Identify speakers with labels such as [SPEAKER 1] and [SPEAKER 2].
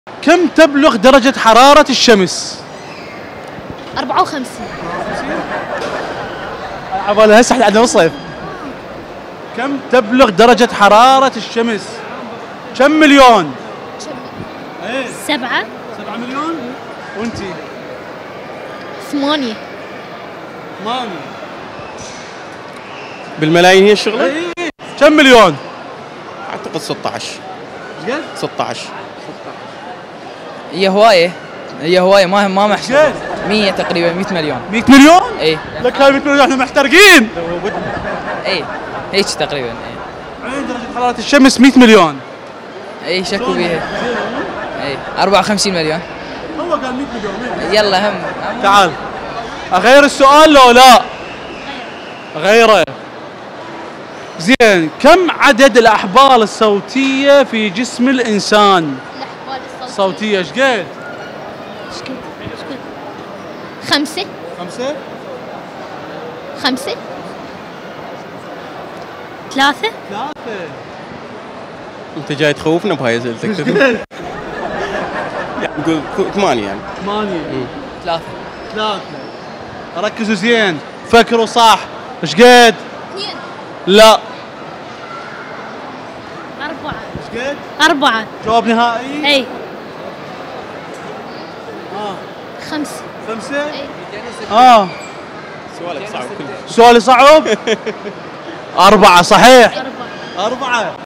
[SPEAKER 1] كم تبلغ درجة حرارة الشمس؟
[SPEAKER 2] 54.
[SPEAKER 1] عبالي هسه احنا عندنا بالصيف. كم تبلغ درجة حرارة الشمس؟ كم مليون؟ ايه
[SPEAKER 2] 7.
[SPEAKER 1] 7 مليون؟ وانتي؟
[SPEAKER 2] 8.
[SPEAKER 1] 8.
[SPEAKER 3] بالملايين هي الشغله؟
[SPEAKER 1] ايه كم مليون؟
[SPEAKER 3] اعتقد 16.
[SPEAKER 1] قد؟
[SPEAKER 3] 16.
[SPEAKER 4] هي هوايه ما محسوب.
[SPEAKER 1] قد؟
[SPEAKER 4] 100 تقريبا 100 مليون.
[SPEAKER 1] 100 مليون؟
[SPEAKER 4] اي
[SPEAKER 1] لك هاي 100 مليون احنا محترقين.
[SPEAKER 4] اي هيك تقريبا. اي
[SPEAKER 1] عين درجة حرارة الشمس 100 مليون.
[SPEAKER 4] اي شكوا بيها. اي 54 مليون.
[SPEAKER 1] هو قال 100 مليون.
[SPEAKER 4] يلا هم
[SPEAKER 1] تعال اغير السؤال لو لا؟ غيره. زين كم عدد الاحبال الصوتية في جسم الانسان؟
[SPEAKER 2] الأحبال
[SPEAKER 1] صوتية ايش قد؟
[SPEAKER 2] 5.
[SPEAKER 1] 5
[SPEAKER 2] 5. 3.
[SPEAKER 1] 3
[SPEAKER 3] انت جاي تخوفنا بهاي اسئلتك. نقول 8 يعني.
[SPEAKER 1] 8
[SPEAKER 4] 3.
[SPEAKER 1] 3 ركزوا زين فكروا صح ايش قد؟
[SPEAKER 2] 2.
[SPEAKER 1] لا
[SPEAKER 2] 4.
[SPEAKER 1] ايش قد؟
[SPEAKER 2] 4.
[SPEAKER 1] جواب نهائي؟
[SPEAKER 2] اي
[SPEAKER 1] اه
[SPEAKER 2] 5.
[SPEAKER 1] 5
[SPEAKER 2] اي
[SPEAKER 3] سؤالك صعب كلش.
[SPEAKER 1] سؤالي صعب؟ 4 صحيح
[SPEAKER 2] 4.
[SPEAKER 1] 4